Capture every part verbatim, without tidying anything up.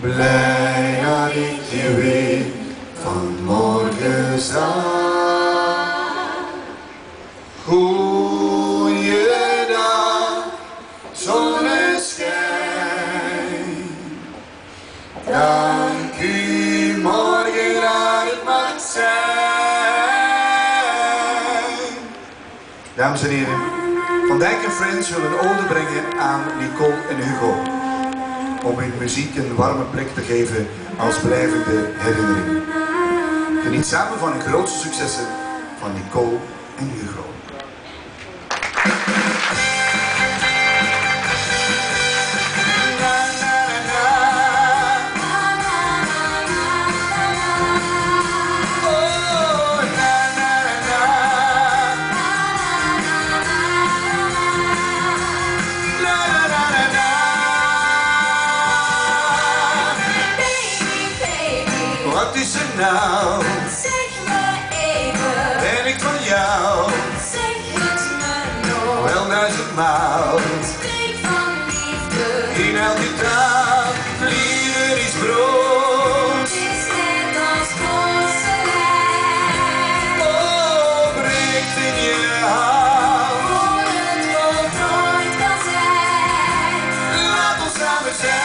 Blij dat ik je weer vanmorgen zag. Goeiedag, zonneschijn. Dank u, morgen dat het mag zijn. Dames en heren, VanDyck en Friends willen een ode brengen aan Nicole en Hugo. Om hun muziek een warme plek te geven als blijvende herinnering. Geniet samen van hun grootste successen van Nicole en Hugo. Wat is er nou? Zeg me even. Ben ik van jou? Zeg het me nog. Wel duizendmaal. Spreek van liefde. In elke taal. Liefde is brood. Het is net als porcelein. Oh, breekt in je hart. Voor het woord nooit kan zijn. Laat ons samen zijn.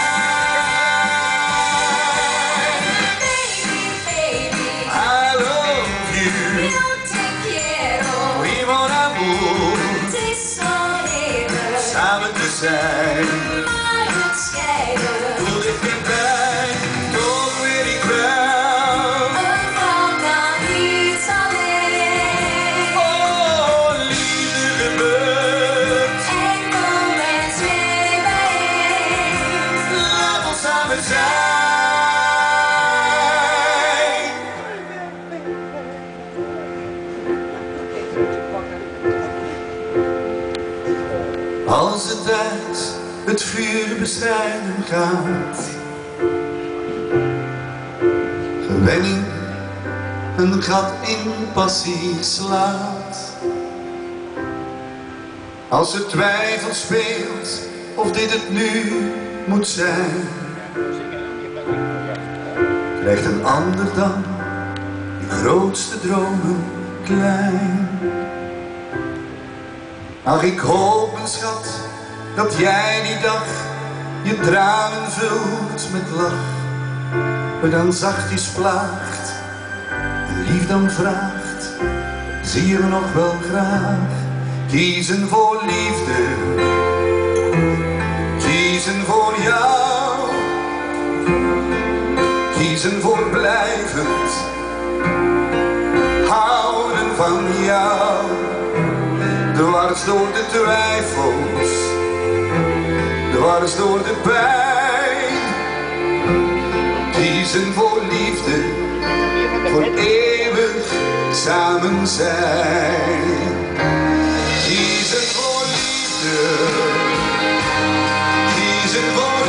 Samen te zijn, maar het scheiden doet het geen pijn, toch weet ik wel. Een vrouw kan niet alleen. Oh, liefde gebeurt. Enkel mens weer bijeen. Laat ons samen zijn. Als het uit het vuur bestrijden gaat, gewenning een gat in passie slaat. Als er twijfel speelt of dit het nu moet zijn, krijgt een ander dan je grootste dromen klein. Ach, ik hoop, mijn schat, dat jij die dag je tranen vult met lach, me dan zachtjes plaagt en lief dan vraagt, zie je me nog wel graag? Kiezen voor liefde, kiezen voor jou, kiezen voor blijvend houden van jou. Dwars door de twijfels, dwars door de pijn. Kiezen voor liefde, voor eeuwig samen zijn. Kiezen voor liefde, kiezen voor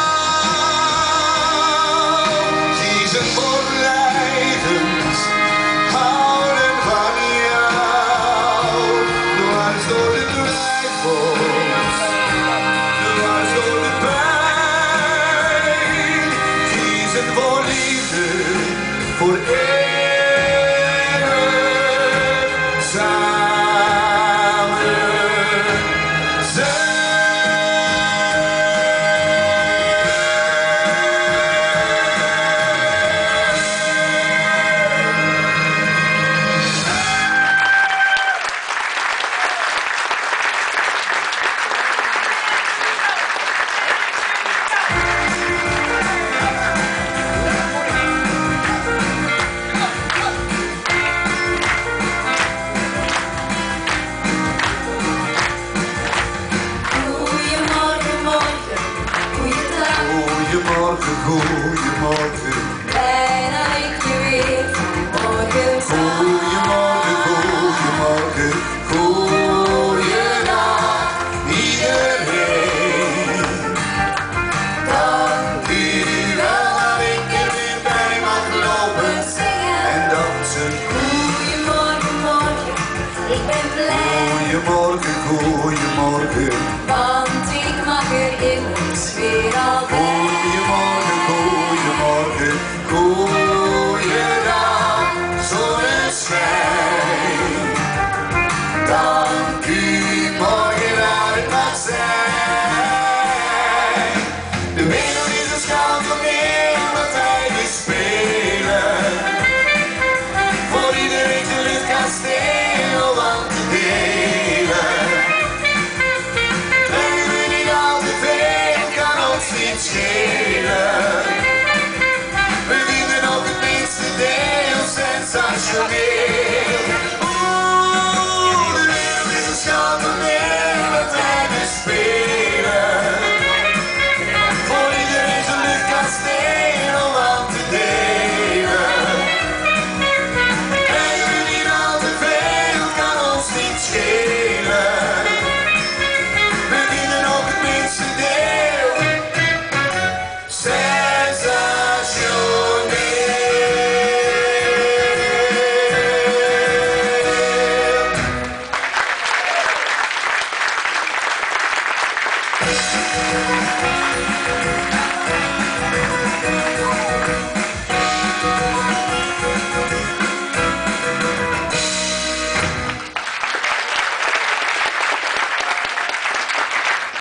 jou, kiezen voor blijvend houden van jou. Dwars door de twijfels, dwars door de pijn. Kiezen voor liefde, voor eeuwig samen zijn. Goeiemorgen, goeiemorgen. Blij dat ik je weer vanmorgen zag. Goeiemorgen, goeiemorgen. Goeiedag, iedereen. Dank u wel dat ik er weer bij mag lopen zingen en dansen. Goeiemorgen, morgen, ik ben blij. Goeiemorgen, goeiemorgen. Want ik mag er immers weer al bij. Goeiemorgen, goeiemorgen. morgen, goeiedag, zonneschijn. Dank u, morgen uit mag zijn. De wereld is een schouwtoneel dat wij bespelen. Voor iedereen een luchtkasteel om te delen. En we niet al te veel, kan ons niet schelen. We vinden ook het minste deel sensationeel.